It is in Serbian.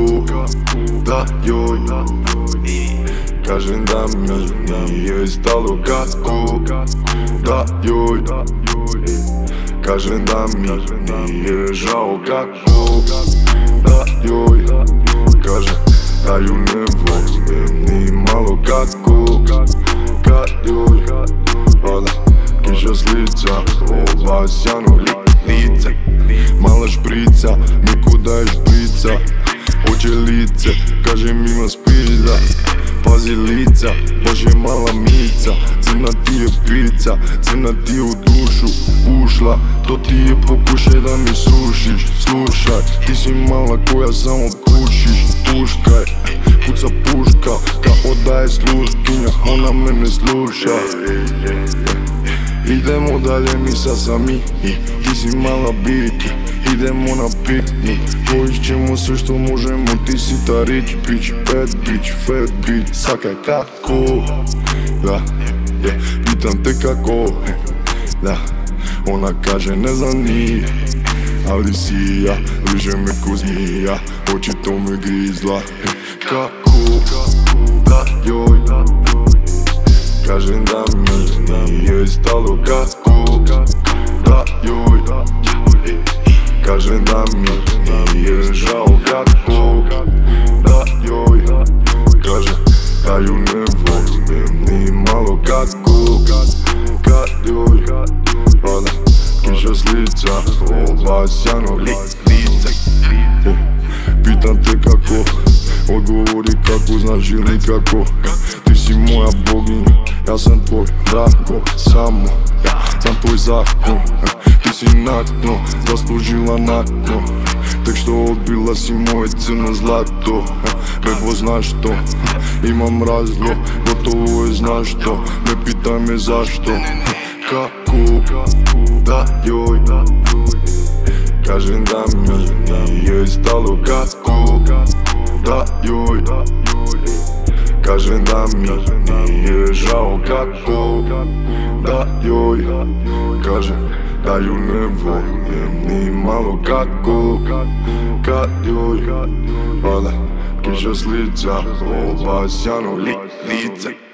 da joj kažem da mi nije stalo kako, da joj kažem da mi nije žao kako, da joj kažem da ju ne volim ni malo kako, kad joj pada kiša s lica, obasjano lice, mala šprica, mi kuda je šprica, hoće lice, kažem ima spilja, pazi lica, baš je mala mica, crna ti je pica, crna ti je u dušu ušla, to ti je pokušaj da mi srušiš, slušaj, ti si mala koja samo pušiš, puškaj, puca puška, kao da je sluškinja, ona mene sluša. Idemo dalje mi sa sami, ti si mala biti, idemo na piknik, pojiš ćemo sve što možemo, ti si ta rich bitch, bad bitch, fat bitch, sakaj kako, da, pitam te kako, da, ona kaže ne znam nije, ali si ja, liže me ko zmija, očito me grizla, kako, da joj kažem da mi nije stalo kako, da joj kažem da mi nije žao kako, da joj kažem da ju ne volim ni malo kako, kad joj pada kiša s lica, obasjano lice, pitam te kako, odgovori kako, znaš ili nikako, ti si moja boginja, ja sam tvoj Drago, samo ja sam tvoj zakon, ti si na dno, zaslužila na dno, tek što odbila si moje crno zlato, bebo znaš to, imam razlog, gotovo je znaš to, ne pitaj me zašto, kako, da joj kažem da mi nije stalo kako, da joj kažem da mi nije žao kako, da joj kažem da ju ne volim ni malo kako, kad joj pada kiša s lica, obasjano lice.